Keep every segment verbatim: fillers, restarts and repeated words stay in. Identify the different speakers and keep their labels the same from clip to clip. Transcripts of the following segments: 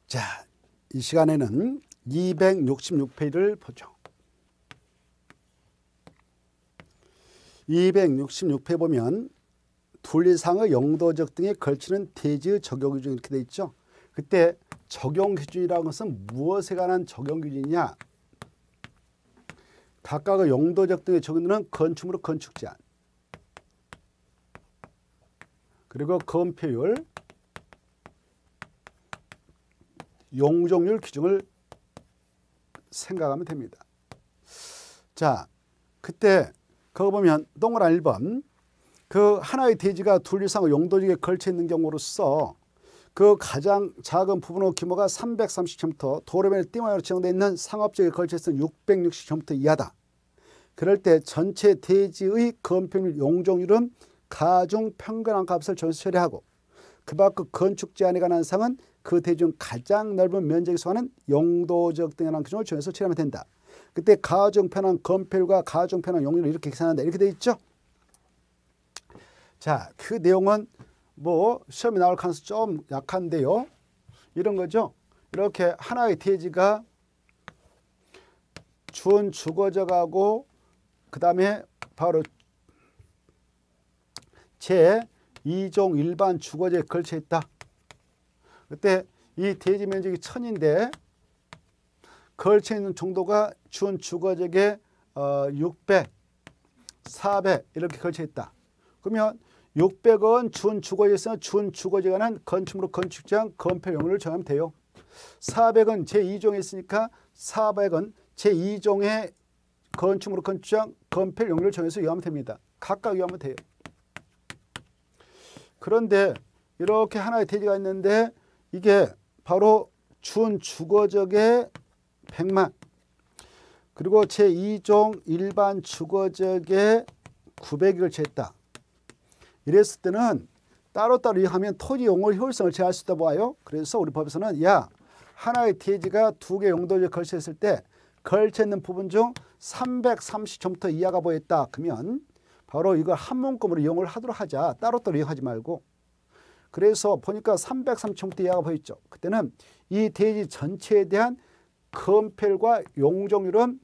Speaker 1: 자, 이 시간에는 이백육십육 페이지를 보죠. 이백육십육 페이지 보면 둘 이상의 용도적 등에 걸치는 대지의 적용 기준 이렇게 돼 있죠. 그때 적용 기준이라는 것은 무엇에 관한 적용 기준이냐? 각각의 용도적 등에 적용되는 건축물의 건축 제한, 그리고 건폐율, 용적률 기준을 생각하면 됩니다. 자, 그때 그거 보면 동그란 일 번 그 하나의 대지가 둘 이상의 용도지에 걸쳐 있는 경우로서 그 가장 작은 부분의 규모가 삼백삼십 제곱미터, 도로변에 띠모양으로 지정되어 있는 상업지역에 걸쳐 있는 육백육십 제곱미터 이하다. 그럴 때 전체 대지의 건폐율 용적률은 가중 평균한 값을 정해서 처리하고, 그 밖의 건축 제한에 관한 사항은 그 대지 중 가장 넓은 면적에 속하는 용도적 등에 관한 기준을 정해서 처리하면 된다. 그때 가중 편한 건폐율과 가중 편한 용률을 이렇게 계산한다. 이렇게 돼 있죠. 자, 그 내용은 뭐 시험에 나올 가능성이 좀 약한데요. 이런 거죠. 이렇게 하나의 대지가 준 주거적하고 그 다음에 바로 제이 종 일반 주거지에 걸쳐 있다. 그때 이 대지 면적이 천인데 걸쳐 있는 정도가 준 주거지에 어, 육백, 사백 이렇게 걸쳐 있다. 그러면 육백은 준 주거지에서 준 주거지에 관한 건축물의 건축 제한 건폐 용률을 정하면 돼요. 사백은 제이 종에 있으니까 사백은 제이 종의 건축물의 건축 제한 건폐 용률을 정해서 이용하면 됩니다. 각각 이용하면 돼요. 그런데 이렇게 하나의 대지가 있는데 이게 바로 준 주거적의 백만, 그리고 제이 종 일반 주거적의 구백이 걸쳐있다. 이랬을 때는 따로따로 이용하면 토지 용어 효율성을 제할 수 있다 봐요. 그래서 우리 법에서는 야, 하나의 대지가 두 개 용도지에 걸쳐있을 때 걸쳐있는 부분 중 삼백삼십 제곱미터 이하가 보였다. 그러면 바로 이걸 한 문금으로 이용을 하도록 하자. 따로따로 이용하지 말고. 그래서 보니까 삼백삼십 제곱미터 이하가 보였죠. 그때는 이 대지 전체에 대한 건폐율과 용적률은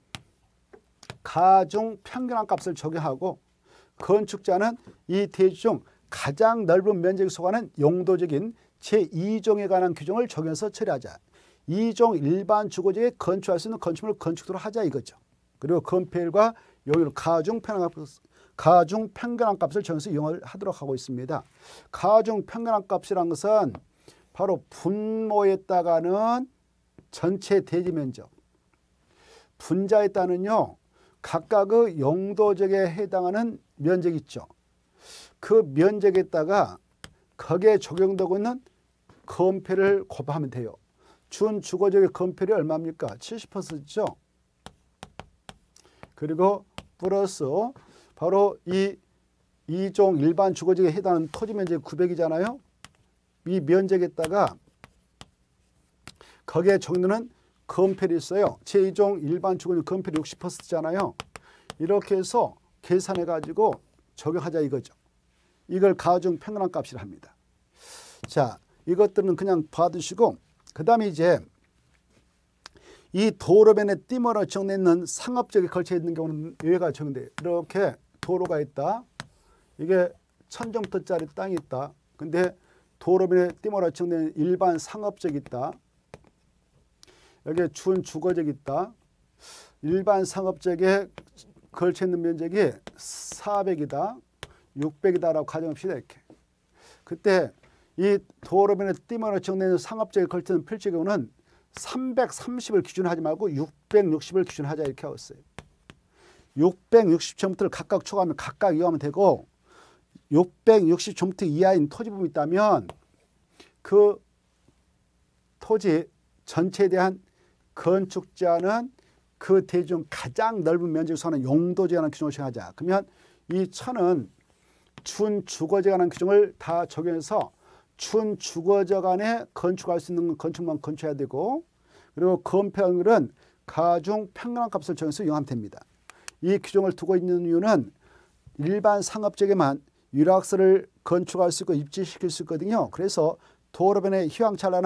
Speaker 1: 가중 평균한 값을 적용하고, 건축자는 이 대지 중 가장 넓은 면적에 속하는 용도적인 제이 종에 관한 규정을 적용해서 처리하자. 이 종 일반 주거지에 건축할 수 있는 건축물을 건축토록 하자 이거죠. 그리고 건폐율과 용률 가중 평균한 값, 가중 평균한 값을 정해서 이용을 하도록 하고 있습니다. 가중 평균한 값이란 것은 바로 분모에다가는 전체 대지 면적, 분자에 따른요 각각의 용도적에 해당하는 면적이 있죠. 그 면적에다가 거기에 적용되고 있는 건폐를 곱하면 돼요. 준 주거적의 건폐율이 얼마입니까? 칠십 퍼센트죠. 그리고 플러스 바로 이 이 종 일반 주거지에 해당하는 토지 면적이 구백이잖아요. 이 면적에다가 거기에 적용되는 건폐율이 있어요. 제이 종 일반 주거지 건폐율이 육십 퍼센트잖아요. 이렇게 해서 계산해 가지고 적용하자 이거죠. 이걸 가중 평균한 값이라 합니다. 자, 이것들은 그냥 봐두시고, 그 다음에 이제 이 도로변에 띠모로 정해 있는 상업지역에 걸쳐 있는 경우는 예외가 적용돼요. 이렇게 도로가 있다. 이게 천 제곱미터짜리 땅이 있다. 근데 도로변에 띠모로 정된 일반 상업지역이 있다. 여기에 준 주거지역이 있다. 일반 상업지역에 걸쳐 있는 면적이 사백이다. 육백이다라고 가정합시다. 이렇게. 그때 이 도로변에 띠모로 정된 상업지역에 걸쳐 있는 필지 경우는 삼백삼십을 기준하지 말고 육백육십을 기준하자 이렇게 하고 있어요. 육백육십 제곱미터를 각각 초과하면 각각 이용하면 되고, 육백육십 제곱미터 이하인 토지 부분이 있다면 그 토지 전체에 대한 건축 제한은 그 대지 중 가장 넓은 면적에 속하는 용도지에 관한 규정을 정하자. 그러면 이 천은 준 주거지에 관한 규정을 다 적용해서 준 주거적 안에 건축할 수 있는 건축만 건축해야 되고, 그리고 건폐율은 가중 평균한 값을 정해서 이용하면 됩니다. 이 규정을 두고 있는 이유는 일반 상업지역에만 유락서를 건축할 수 있고 입지시킬 수 있거든요. 그래서 도로변에 휘황찬란한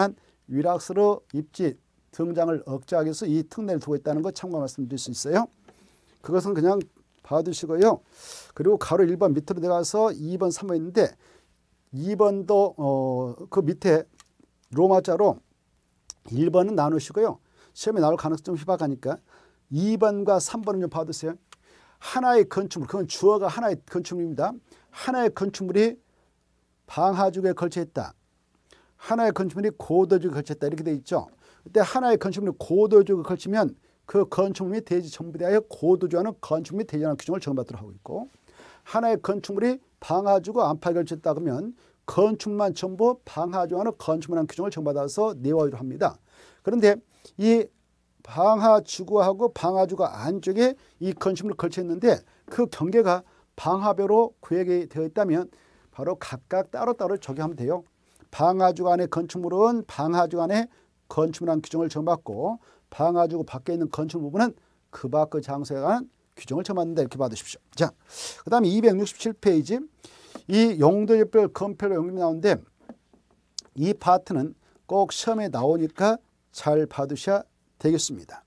Speaker 1: 위락스로 입지 등장을 억제하기 위해서 이 특례를 두고 있다는 거 참고 말씀드릴 수 있어요. 그것은 그냥 봐두시고요. 그리고 가로 일 번 밑으로 내려가서 이 번, 삼 번 있는데 이 번도 어, 그 밑에 로마자로 일 번은 나누시고요. 시험에 나올 가능성이 좀 희박하니까 이 번과 삼 번은 좀 봐두세요. 하나의 건축물, 그건 주어가 하나의 건축물입니다. 하나의 건축물이 방하죽에 걸쳐 있다. 하나의 건축물이 고도죽에 걸쳐 있다. 이렇게 돼 있죠. 그때 하나의 건축물이 고도죽에 걸치면 그 건축물이 대지 전부 대하여 고도주하는 건축물이 대지하는 규정을 적용받도록 하고 있고, 하나의 건축물이 방하주고 안팎에 걸쳤다 그러면 건축물만 전부 방하주하는 건축물이라는 규정을 적용받아서 내와주로 합니다. 그런데 이 방하주구하고 방하주가 안쪽에 이 건축물을 걸쳐 있는데 그 경계가 방하배로 구획이 되어 있다면 바로 각각 따로따로 적용하면 돼요. 방하주 안의 건축물은 방하주 안에 건축물이라는 규정을 적용받고, 방하주 밖에 있는 건축 부분은 그 밖의 장소에 관한 규정을 적용받는다. 이렇게 받으십시오. 자, 그 다음에 이백육십칠 페이지 이 용도별 건폐로 용도이 나오는데 이 파트는 꼭 시험에 나오니까 잘 봐두셔야 되겠습니다.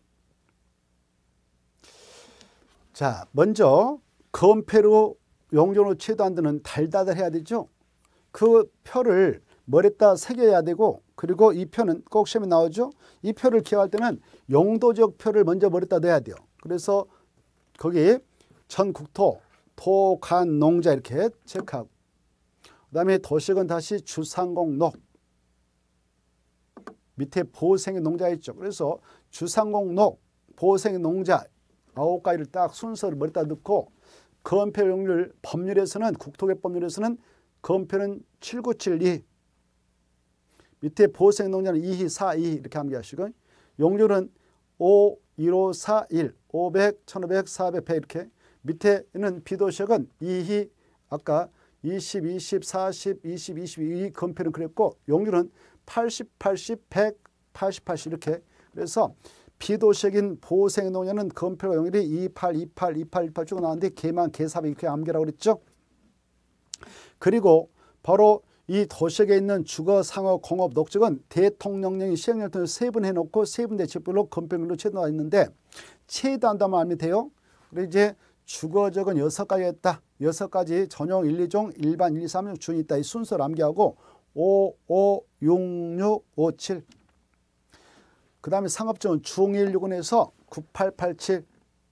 Speaker 1: 자, 먼저 건폐로 용도로 채도한다는 달달해야 되죠. 그 표를 머리에다 새겨야 되고, 그리고 이 표는 꼭 시험에 나오죠. 이 표를 기억할 때는 용도적 표를 먼저 머리에다 넣어야 돼요. 그래서 거기 전국토, 토, 간, 농자 이렇게 체크하고, 그 다음에 도식은 다시 주상공록, 밑에 보생의 농자 있죠. 그래서 주상공록, 보생의 농자 아홉 가지를 딱 순서를 머리에다 넣고, 건폐 용률 법률에서는, 국토개 법률에서는 건폐는 칠구칠이, 밑에 보생 농자는 이희, 사이 이렇게 암기하시고, 용률은 오, 일오, 사일, 오백, 천오백, 사백, 백 이렇게, 밑에는 비도식은 이희, 아까 이십, 이십, 사십, 이십, 이십이 건폐는 그랬고, 용률은 팔십, 팔십, 백, 팔십, 팔십 이렇게. 그래서 비도식인 보생 농자는 건폐와 용률이 이십팔, 이십팔, 이십팔, 이십팔 쭉 나왔는데 개만, 개사백 이렇게 암기라고 그랬죠. 그리고 바로 이 도식에 있는 주거, 상업, 공업, 녹적은 대통령령이 시행령을 통해서 세분 해놓고 세분 대책별로 건폐율로 채도가 있는데, 채도한다면 알면 돼요. 그리고 이제 주거적은 여섯 가지 했다. 여섯 가지 전용 일, 이종, 일반 일, 이, 삼, 육, 준이 있다. 이 순서를 암기하고 오, 오, 육, 육, 오, 칠. 그 다음에 상업적은 중일육원에서 구팔팔칠.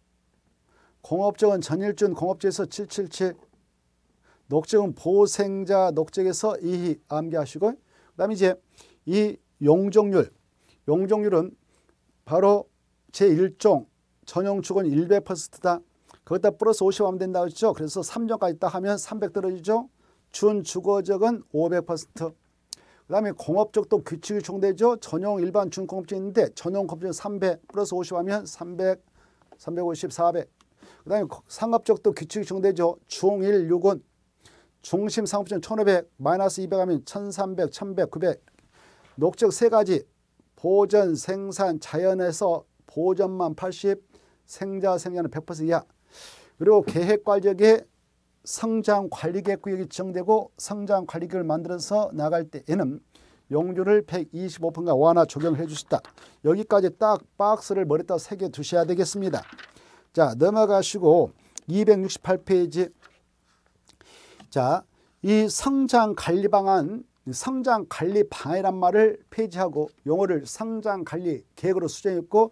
Speaker 1: 공업적은 전일준 공업지에서 칠칠칠. 녹적은 보생자 녹적에서 이희 암기하시고, 그 다음에 이제 이 용적률, 용적률은 바로 제일 종 전용 주거는 백 퍼센트다. 거기다 플러스 오십 하면 된다고 했죠. 그래서 삼 종까지 딱 하면 삼백 떨어지죠. 준주거적은 오백 퍼센트. 그 다음에 공업적도 규칙이 적용되죠. 전용 일반 준공업적이 있는데 전용 공업적은 삼백 플러스 오십 하면 삼백, 삼백오십, 사백. 그 다음에 상업적도 규칙이 적용되죠. 중일육원. 중심 상업적은 천오백, 마이너스 이백 하면 천삼백, 천백, 구백. 녹적 세 가지, 보전, 생산, 자연에서 보전만 팔십, 생자, 생자는 백 퍼센트 이하. 그리고 계획관리역에 성장관리계획 구역이 지정되고 성장관리계획을 만들어서 나갈 때에는 용률을 백이십오 퍼센트가 완화 적용을 해 주셨다. 여기까지 딱 박스를 머리에다 새겨 두셔야 되겠습니다. 자, 넘어가시고 이백육십팔 페이지. 자, 이 성장관리 방안, 성장관리 방안이란 말을 폐지하고 용어를 성장관리 계획으로 수정했고,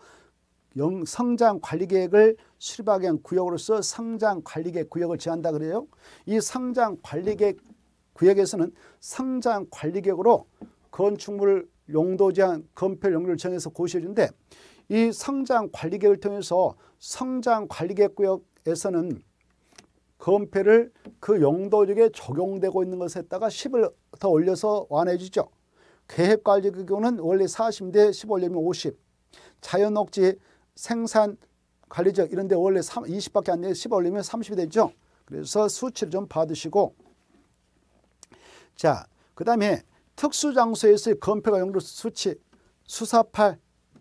Speaker 1: 성장관리계획을 수립하기 위한 구역으로서 성장관리계획 구역을 제한다 그래요. 이 성장관리계획 구역에서는 성장관리계획으로 건축물 용도 제한, 건폐 용도를 정해서 고시해 주는데, 이 성장관리계획을 통해서 성장관리계획 구역에서는 건폐를 그 용도적에 적용되고 있는 것에다가 십을 더 올려서 완화해 주죠. 계획관리 경우는 원래 사십인데 십 올리면 오십. 자연녹지, 생산관리적 이런 데 원래 이십밖에 안 돼요. 십 올리면 삼십이 되죠. 그래서 수치를 좀 받으시고, 자, 그 다음에 특수장소에서의 건폐가 용도 수치 수사팔,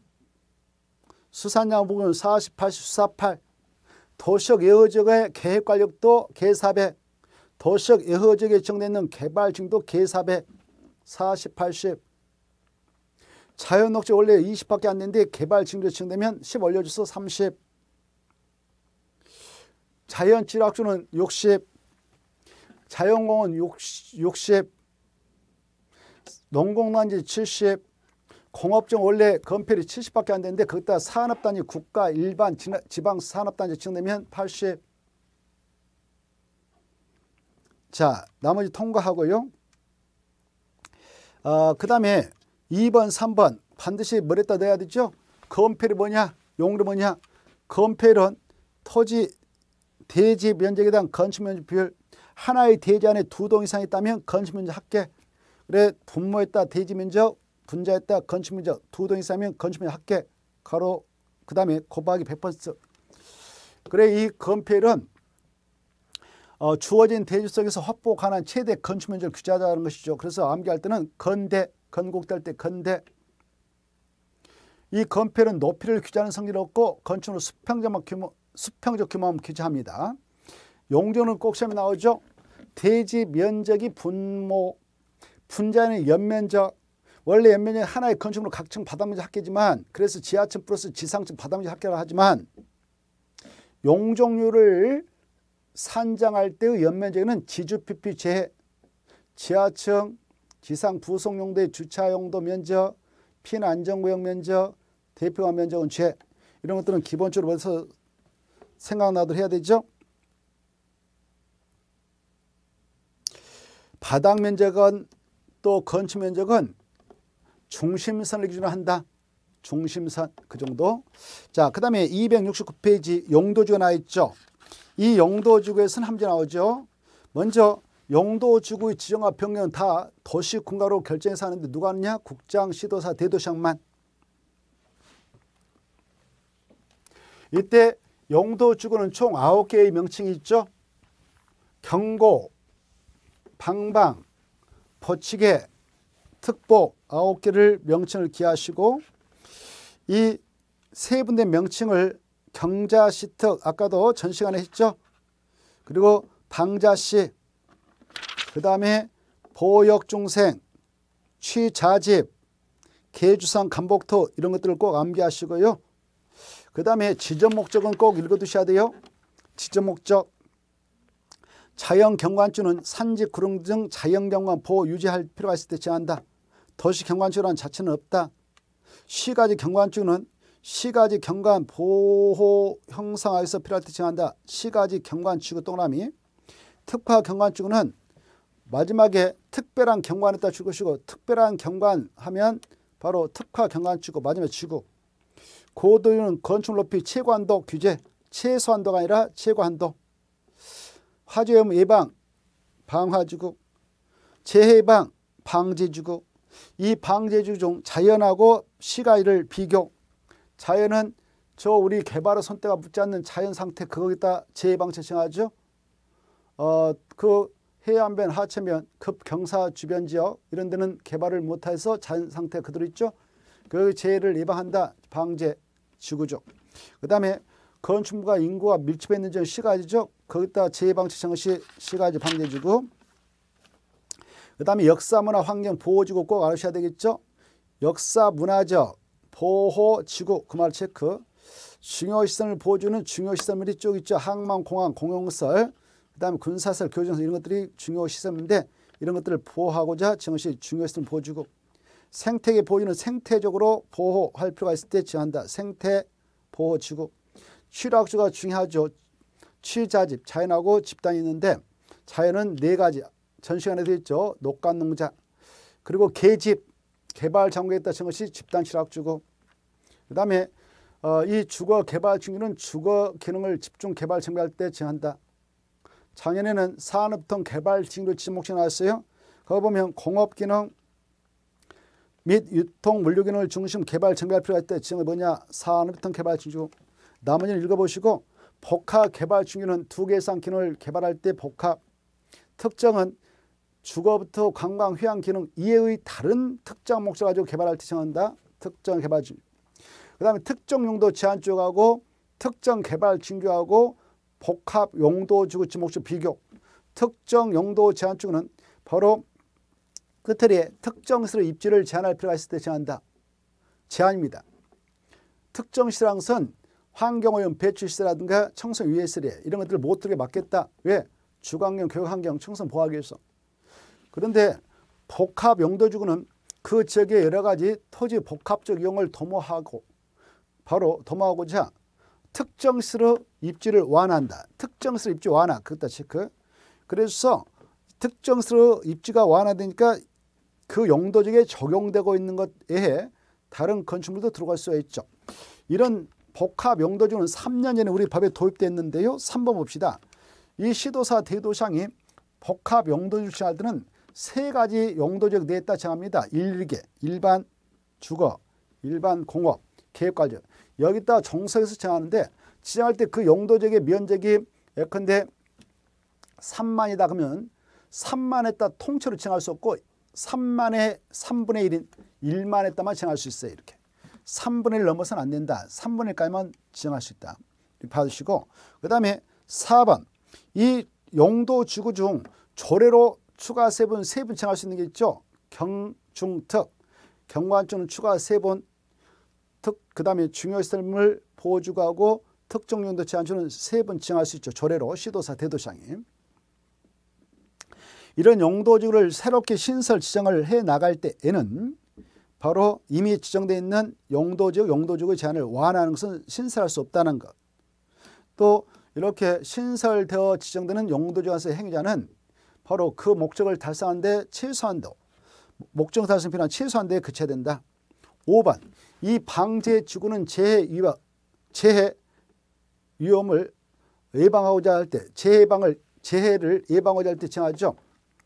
Speaker 1: 수산양 부분 사십, 팔십, 수사팔. 도시적 예허적의 계획관력도 계사백, 도시적 예허적에 지정되는 개발증도 계사백, 사십, 팔십. 자연 녹지 원래 이십밖에 안 되는데 개발 징조 지정되면 십 올려줘서 삼십. 자연 지락주는 육십. 자연공원 육십. 농공단지 칠십. 공업종 원래 건폐율이 칠십밖에 안 되는데 거기다 산업단지 국가 일반 지방 산업단지 지정되면 팔십. 자, 나머지 통과하고요. 어, 그 다음에 이 번, 삼 번 반드시 뭐랬다 넣어야 되죠? 건폐율이 뭐냐? 용도 뭐냐? 건폐율은 토지 대지 면적에 대한 건축 면적 비율. 하나의 대지 안에 두 동 이상 있다면 건축 면적 합계. 그래, 분모에 따라 대지 면적, 분자에 따라 건축 면적 두 동 이상이면 건축 면적 합계. 가로 그 다음에 곱하기 백 퍼센트. 그래, 이 건폐율은 어, 주어진 대지 속에서 확보 가능한 최대 건축 면적을 규제하자는 것이죠. 그래서 암기할 때는 건대, 건국될 때 건대. 이 건폐율은 높이를 규제하는 성질이 없고 건축으로 수평적 규모, 수평적 규모만 규제합니다. 용도는 꼭 시험에 나오죠. 대지 면적이 분모, 분자는 연면적. 원래 연면적이 하나의 건축으로 각층 바닥면적 합계지만 그래서 지하층 플러스 지상층 바닥면적 합계라고 하지만 용적률을 산정할 때의 연면적은 지주피피 제해, 지하층, 지상 부속 용도의 주차 용도 면적, 피난안전구역 면적, 대표화 면적은 죄. 이런 것들은 기본적으로 벌써 생각나도록 해야 되죠. 바닥 면적은 또 건축 면적은 중심선을 기준으로 한다. 중심선 그 정도. 자, 그 다음에 이백육십구 페이지 용도지구가 나와 있죠. 이 용도지구에서는 함지 나오죠. 먼저 용도지구의 지정과 변경은 다 도시군가로 결정해서 하는데 누가 하느냐? 국장, 시도사, 대도시장만. 이때 용도지구는 총 아홉 개의 명칭이 있죠. 경고, 방방, 포치계, 특복 아홉 개를 명칭을 기하시고 이 세 분의 명칭을 경자시특 아까도 전 시간에 했죠. 그리고 방자시, 그 다음에 보역중생, 취자집, 계주상, 간복토 이런 것들을 꼭 암기하시고요. 그 다음에 지정목적은 꼭 읽어두셔야 돼요. 지정목적. 자연경관주는 산지, 구릉 등 자연경관 보호 유지할 필요가 있을 때 제한한다. 도시경관주라는 자체는 없다. 시가지 경관주는 시가지 경관 보호 형성하여서 필요할 때 제한한다. 시가지 경관지구 동그라미. 특화 경관지구는 마지막에 특별한 경관에다 줄 것이고 특별한 경관 하면 바로 특화 경관지구 마지막에 지구. 고도유는 건축 높이 최고한도 규제. 최소한도가 아니라 최고한도. 화재위험 예방 방화지구. 재해 예방 방제지구. 이 방제지구 중 자연하고 시가지를 비교. 자연은 저 우리 개발의 손때가 묻지 않는 자연 상태 그거기다 재해방체 정하죠. 어, 그 해안변, 하천변, 급경사 주변 지역 이런 데는 개발을 못해서 자연 상태 그대로 있죠. 그 재해를 예방한다. 방제 지구죠. 그 다음에 건축물과 인구가 밀집해 있는 지역 시가지죠. 거기다 재해방체 정시 시가지 방제지구. 그 다음에 역사문화 환경 보호지구 꼭 알으셔야 되겠죠. 역사문화적 보호지구 그 말 체크. 중요시설을 보호주는 중요시설물이 쭉 있죠. 항만, 공항, 공용설, 그 다음에 군사설, 교정설 이런 것들이 중요시설인데 이런 것들을 보호하고자 정시 중요시설 보호주고. 생태계 보호주는 생태적으로 보호할 필요가 있을 때 정한다. 생태 보호지구. 취락주가 중요하죠. 취자집, 자연하고 집단이 있는데 자연은 네 가지. 전 시간에 되어 있죠. 녹간농자. 그리고 계집, 개발 장고에 따른 것이 집단 취락주고. 그 다음에 어, 이 주거 개발 중에는 주거 기능을 집중 개발 정비할 때 정한다. 작년에는 산업통 개발 징조 지목시 나왔어요. 거기 보면 공업 기능 및 유통 물류 기능을 중심 개발 정비할 필요가 있다. 지정이 뭐냐? 산업통 개발 징조. 나머지는 읽어보시고 복합 개발 중에는 두 개 이상 기능을 개발할 때 복합. 특정은 주거부터 관광, 휴양 기능 이외의 다른 특정 목적 가지고 개발할 때 정한다. 특정 개발 징조. 그 다음에 특정 용도 제한 쪽하고 특정 개발 징조하고 복합 용도 지구 지목적 비교. 특정 용도 제한 쪽은 바로 끝에 특정 시설 입지를 제한할 필요가 있을 때 정한다. 제한입니다. 특정 시설한 것은 환경오염 배출시설이라든가 청소 유해시설 이런 것들을 못 들게 막겠다. 왜? 주거환경, 교육환경, 청소 보호하기 위해서. 그런데 복합 용도지구는 그 지역의 여러 가지 토지 복합적 이용을 도모하고 바로 도모하고자 특정 시설의 입지를 완화한다. 특정 시설 입지 완화. 그것다 체크. 그래서 특정 시설의 입지가 완화되니까 그 용도지구에 적용되고 있는 것에 의해 다른 건축물도 들어갈 수가 있죠. 이런 복합 용도지구는 삼 년 전에 우리 법에 도입됐는데요. 삼 번 봅시다. 이 시도사 대도시장이 복합 용도지구 지정할 때는 세 가지 용도지구 냈다 정합니다. 일개, 일반 주거, 일반 공업, 계획관리. 여기다 정석에서 정하는데 지정할 때 그 용도지구의 면적이 예컨대 삼만이다 그러면 삼만에다 통째로 정할 수 없고 삼만의 삼분의 일인 일만에다만 정할 수 있어요. 이렇게. 삼분의 일 넘어서는 안 된다. 삼분의 일까지만 지정할 수 있다. 봐주시고 그 다음에 사 번 이 용도지구 중 조례로 추가 세분 세분 정할 수 있는 게 있죠. 경, 중, 특. 경관주는 추가 세분 특, 그 다음에 중요시설물 보호주거하고 특정 용도 제한주는 세 번 지정할 수 있죠. 조례로 시도사 대도시장이. 이런 용도지구를 새롭게 신설 지정을 해 나갈 때에는 바로 이미 지정되어 있는 용도지구, 용도지구 제한을 완화하는 것은 신설할 수 없다는 것. 또 이렇게 신설되어 지정되는 용도지구에서의 행위자는 바로 그 목적을 달성하는 데 최소한도, 목적 달성 필요한 최소한도에 그쳐야 된다. 오 번 이 방제지구는 재해 위험, 재해 위험을 예방하고자 할 때, 재해 예방을, 재해를 예방하고자 할 때 정하죠.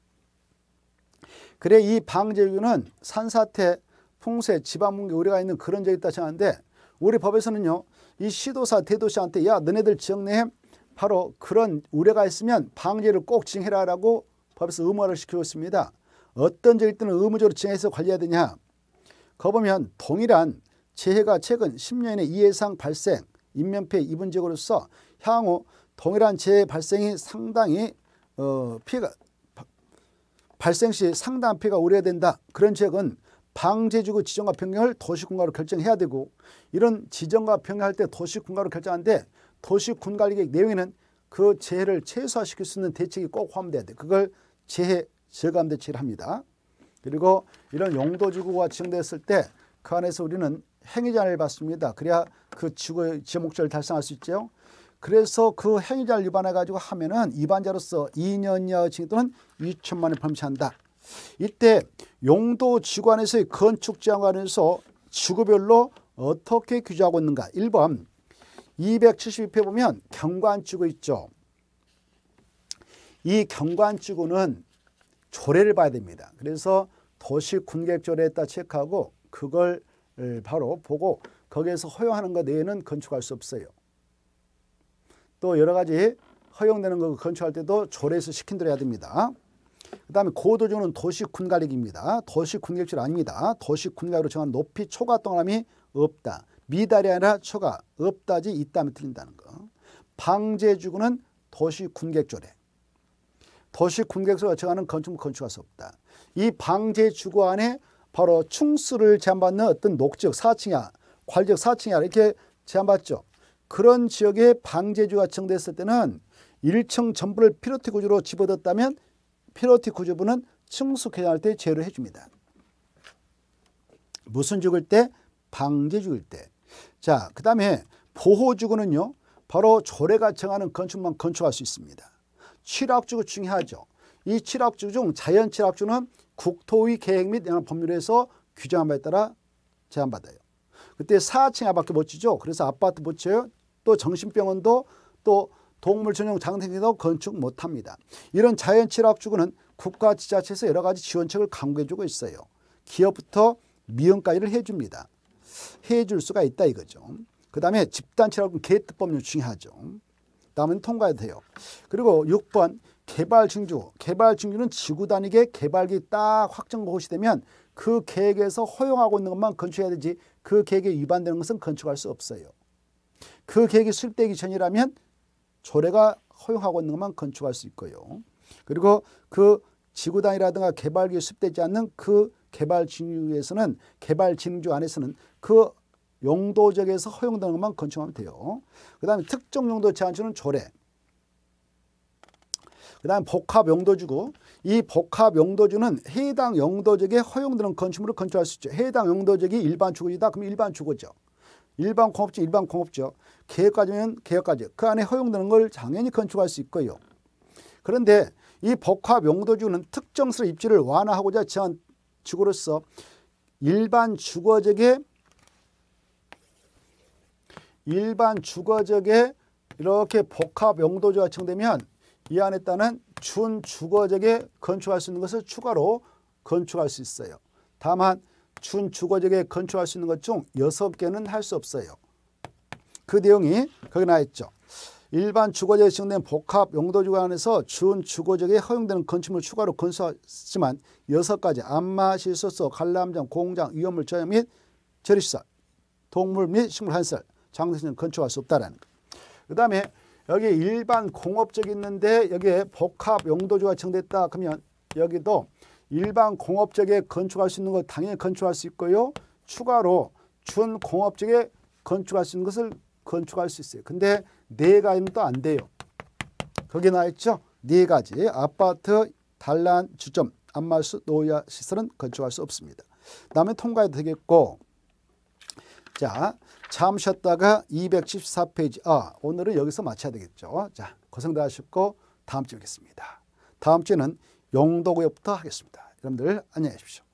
Speaker 1: 그래 이 방제지구는 산사태, 풍세, 지방붕괴 우려가 있는 그런 적이 있다 정하는데 우리 법에서는요. 이 시도사 대도시한테 야 너네들 지역 내에 바로 그런 우려가 있으면 방제를 꼭 지정해라라고 법에서 의무화를 시키고 있습니다. 어떤 적일 때는 의무적으로 지정해서 관리해야 되냐. 거 보면 동일한 재해가 최근 십 년 이내 이해상 발생, 인명피해 입은 지역으로서 향후 동일한 재해 발생이 상당히 어, 피해가 발생 시 상당한 피해가 우려된다. 그런 지역은 방제지구 지정과 변경을 도시군가로 결정해야 되고 이런 지정과 변경할 때 도시군가로 결정하는데 도시군관리계획 내용에는 그 재해를 최소화시킬 수 있는 대책이 꼭 포함돼야 돼. 그걸 재해 저감 대책을 합니다. 그리고 이런 용도지구가 지정됐을 때 그 안에서 우리는 행위자를 받습니다. 그래야 그 지구의 지역 목적을 달성할 수 있죠. 그래서 그 행위자를 위반해 가지고 하면은 위반자로서 이 년 이하 징역 또는 이천만 원 범죄한다. 이때 용도지구 안에서의 건축 제한 관련해서 지구별로 어떻게 규정하고 있는가. 일 번 이백칠십이 표 보면 경관지구 있죠. 이 경관지구는 조례를 봐야 됩니다. 그래서 도시군계획조례에 따라 체크하고 그걸 바로 보고 거기에서 허용하는 것 외에는 건축할 수 없어요. 또 여러 가지 허용되는 거 건축할 때도 조례에서 시킨 대로 해야 됩니다. 그 다음에 고도지구는 도시군관리계획입니다. 도시군계획조례 아닙니다. 도시군계획으로 정한 높이 초과 동그라미 없다. 미달이 아니라 초과 없다지 있다면 틀린다는 거. 방제지구는 도시군계획조례. 도시군계획조례가 정하는 건축물 건축할 수 없다. 이 방제지구 안에 바로 충수를 제한받는 어떤 녹지역 사 층이야 관리지역 사 층이야 이렇게 제한받죠. 그런 지역에 방제지구가 지정됐을 때는 일 층 전부를 피로티 구조로 집어넣었다면 피로티 구조부는 층수 개정할 때 제외를 해줍니다. 무슨 지구일 때? 방제지구일 때. 자, 그 다음에 보호지구는요. 바로 조례가 정하는 건축만 건축할 수 있습니다. 칠학지구 중요하죠. 이 칠학지구 중 자연칠학지구는 국토의 계획 및 연합 법률에서 규정한 바에 따라 제한받아요. 그때 사 층 이하밖에 못 지죠. 그래서 아파트 못 지어요. 또 정신병원도 또 동물 전용 장생도 건축 못합니다. 이런 자연칠학지구는 국가 지자체에서 여러 가지 지원책을 강구해주고 있어요. 기업부터 미용까지를 해줍니다. 해줄 수가 있다 이거죠. 그 다음에 집단칠학은 계획법률 중요하죠. 다음은 통과해도 돼요. 그리고 육 번 개발증주. 개발증주는 지구 단위계 개발기 딱 확정 고시되면 그 계획에서 허용하고 있는 것만 건축해야 되지 그 계획에 위반되는 것은 건축할 수 없어요. 그 계획이 수립되기 전이라면 조례가 허용하고 있는 것만 건축할 수 있고요. 그리고 그 지구 단위라든가 개발기에 수립되지 않는 그 개발진흥주에서는 개발진흥주 안에서는 그 용도적에서 허용되는 것만 건축하면 돼요. 그 다음에 특정 용도 제한주는 조례. 그 다음에 복합 용도주고 이 복합 용도주는 해당 용도적에 허용되는 건축물을 건축할 수 있죠. 해당 용도적이 일반 주거지다. 그럼 일반 주거죠. 일반 공업지, 일반 공업죠. 계획과정은 계획과정. 그 안에 허용되는 걸 당연히 건축할 수 있고요. 그런데 이 복합 용도주는 특정시설 입지를 완화하고자 제한 주거로서 일반 주거적에 일반 주거적에 이렇게 복합 용도주가 정되면 이 안에 따른 준주거적에 건축할 수 있는 것을 추가로 건축할 수 있어요. 다만 준주거적에 건축할 수 있는 것 중 여섯 개는 할 수 없어요. 그 내용이 거기 나와 있죠. 일반 주거지에 지정된 복합 용도주거 안에서 준주거적에 허용되는 건축물 추가로 건축하지만 여섯 가지 안마, 시설소, 관람장, 공장, 위험물 저장 및 재래시설, 동물 및 식물 한시설, 장소는 건축할 수 없다라는 거. 그 다음에 여기 일반 공업적이 있는데 여기에 복합 용도주가 지정됐다 그러면 여기도 일반 공업적에 건축할 수 있는 것 당연히 건축할 수 있고요. 추가로 준공업적에 건축할 수 있는 것을 건축할 수 있어요. 근데 네 가지는 또 안 돼요. 거기 나와 있죠. 네 가지 아파트, 단란, 주점, 안마수, 노후화 시설은 건축할 수 없습니다. 다음에 통과해도 되겠고 자 잠 쉬었다가 이백십사 페이지 아 오늘은 여기서 마쳐야 되겠죠. 자 고생들 하셨고 다음 주에 뵙겠습니다. 다음 주에는 용도구역부터 하겠습니다. 여러분들 안녕히 계십시오.